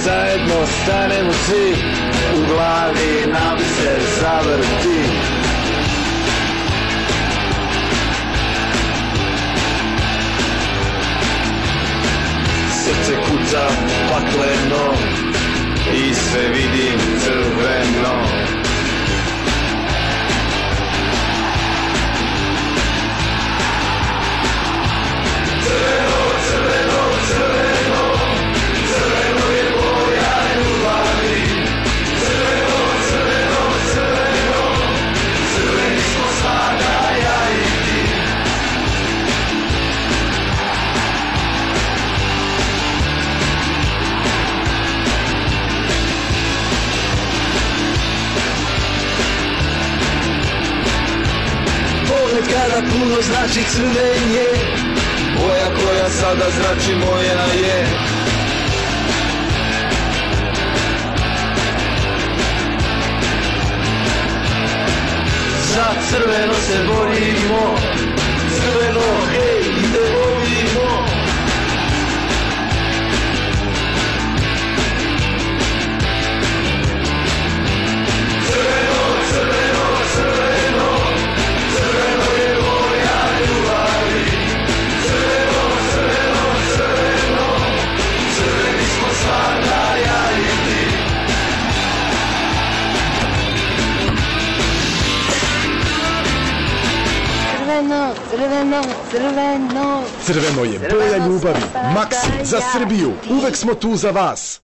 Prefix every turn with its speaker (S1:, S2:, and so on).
S1: zajedno stanemo svi, u glavi nam se zavrti. Srce kuca pakleno i sve vidim crveno. Crveno, crveno, crveno, crveno je boja ljubavi. Crveno, crveno, crveno, crveni smo sada ja i ti. Pogled kada puno znači crven je, boja koja sada znači moja je. Za crveno se borimo, crveno, hej, ide volimo. Crveno, crveno, crveno, crveno je boja ljubavi. Crveno, crveno, crveno, crveni smo sada ja i ti.
S2: Crveno, crveno, crveno.
S3: Crveno je boja ljubavi. Maksi za Srbiju. Uvek smo tu za vas.